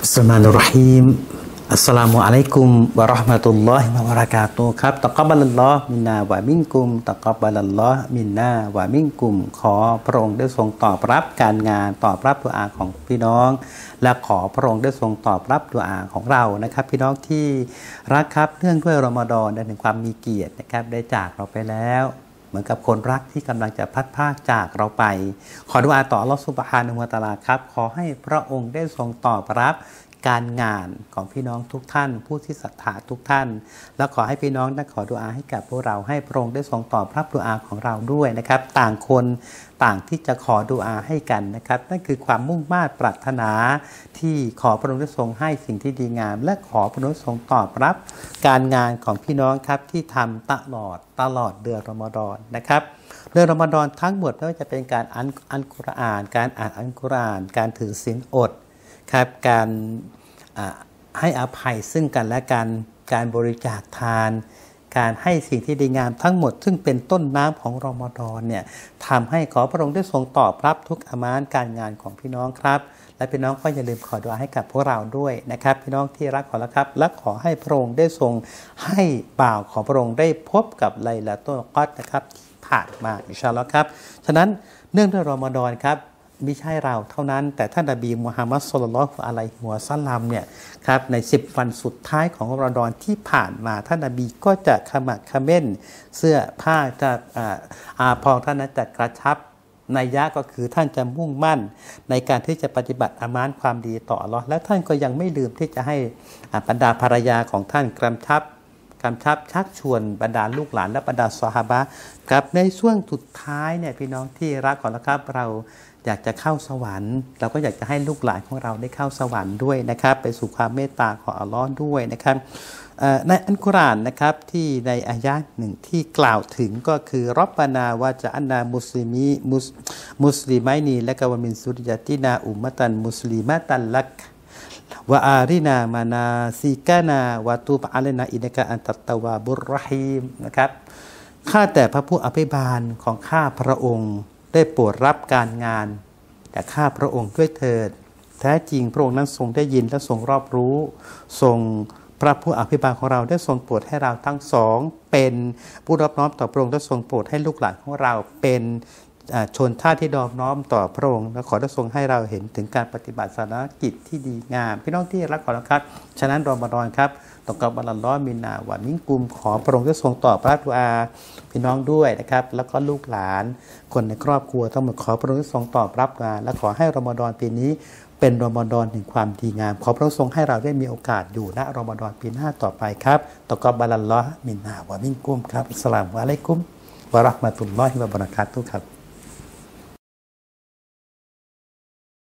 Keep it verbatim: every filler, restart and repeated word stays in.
อัสสลามุอะลัยฮิมอัสสลามุอะลัยกุมวะเราะห์มะตุลลอฮิวะบะเราะกาตุฮ์ครับตักบัลลอฮ์มินนาวะมินกุมตักบัลลอฮ์มินนาวะมินกุมขอพระองค์ได้ทรงตอบรับการงานตอบรับดุอาของพี่น้องและขอพระองค์ได้ทรงตอบรับดุอาของเรานะครับพี่น้องที่รักครับเนื่องด้วยรอมฎอนได้ถึงความมีเกียรตินะครับได้จากเราไปแล้วเหมือนกับคนรักที่กำลังจะพัดพรากจากเราไปขอดุอาต่ออัลเลาะห์ซุบฮานะฮูวะตะอาลาครับขอให้พระองค์ได้ทรงตอบรับการงานของพี่น้องทุกท่านผู้ที่ศรัทธาทุกท่านและขอให้พี่น้องได้ขอดุอาให้กับพวกเราให้พระองค์ได้ทรงตอบรับดุอาของเราด้วยนะครับต่างคนต่างที่จะขอดุอาให้กันนะครับนั่นคือความมุ่งมา่ปรารถนาที่ขอพระองค์ได้ทรงให้สิ่งที่ดีงามและขอพระองค์ทรงตอบรับการงานของพี่น้องครับที่ทำตลอดตลอดเดือนรอมฎอนนะครับเดือนรอมฎอนทั้งหมดไม่ว่าจะเป็นการอ่านอัลกุรอานการอ่านอัลกุรอานการถือศีลอดครับการให้อภัยซึ่งกันและกันการบริจาคทานการให้สิ่งที่ดีงามทั้งหมดซึ่งเป็นต้นน้ำของรอมฎอนเนี่ยทำให้ขอพระองค์ได้ทรงตอบรับทุกอามานการงานของพี่น้องครับและพี่น้องก็อย่าลืมขอดุอาให้กับพวกเราด้วยนะครับพี่น้องที่รักขอละครับและขอให้พระองค์ได้ทรงให้บ่าวของพระองค์ได้พบกับไลลาตุลกอดนะครับที่ผ่านมาอินชาอัลลอฮ์ครับฉะนั้นเนื่องด้วยรอมฎอนครับไม่ใช่เราเท่านั้นแต่ท่านนบีมุฮัมมัดศ็อลลัลลอฮุอะลัยฮิวะซัลลัมเนี่ยครับในสิบวันสุดท้ายของรอมฎอนที่ผ่านมาท่านนบีก็จะขมักเขม้นเสื้อผ้าจะอาภรณ์ท่านนั้นจะกระชับนัยยะก็คือท่านจะมุ่งมั่นในการที่จะปฏิบัติอามานความดีต่ออัลเลาะห์และท่านก็ยังไม่ลืมที่จะให้บรรดาภรรยาของท่านกำชับกำชับชักชวนบรรดาลูกหลานและบรรดาซอฮาบะห์ครับในช่วงสุดท้ายเนี่ยพี่น้องที่รักขอละครับเราอยากจะเข้าสวรรค์เราก็อยากจะให้ลูกหลานของเราได้เข้าสวรรค์ด้วยนะครับไปสู่ความเมตตาของอัลเลาะห์ด้วยนะครับในอัลกุรอานนะครับที่ในอายะห์หนึ่งที่กล่าวถึงก็คือร็อบบานาวะจะอันนามุสลิมีมุสมุสลิมัยนีและกะวะมินซุริยะตินาอุมมะตันมุสลิมะตันลักวะอารินามานาซิกานาวะตูบอะลัยนาอินนะกะอันตัตตะวาบุรเราะฮีมนะครับข้าแต่พระผู้อภิบาลของข้าพระองค์ได้โปรดรับการงานจากข้าพระองค์ด้วยเถิดแท้จริงพระองค์นั้นทรงได้ยินและทรงรอบรู้ทรงพระผู้อภิบาลของเราได้ทรงโปรดให้เราทั้งสองเป็นผู้รับน้อมต่อพระองค์และทรงโปรดให้ลูกหลานของเราเป็นชนชาติที่ดอมน้อมต่อพระองค์และขอได้ทรงให้เราเห็นถึงการปฏิบัติศาสนกิจที่ดีงามพี่น้องที่รักขอรับครับฉะนั้นรอมฎอนครับตกกับบัลลอฮ์มินนาวะมินกุมขอพระองค์ได้ทรงตอบรับดุอาพี่น้องด้วยนะครับแล้วก็ลูกหลานคนในครอบครัวทั้งหมดขอพระองค์ได้ทรงตอบรับดุอาและขอให้รอมฎอนปีนี้เป็นรอมฎอนแห่งความดีงามขอพระองค์ทรงให้เราได้มีโอกาสอยู่ณรอมฎอนปีหน้าต่อไปครับตกกับบัลลอฮ์มินนาวะมินกุมครับอัสสลามุอะลัยกุมวะเราะห์มะตุลลอฮิวะบะเราะกาตุฮ์ครับ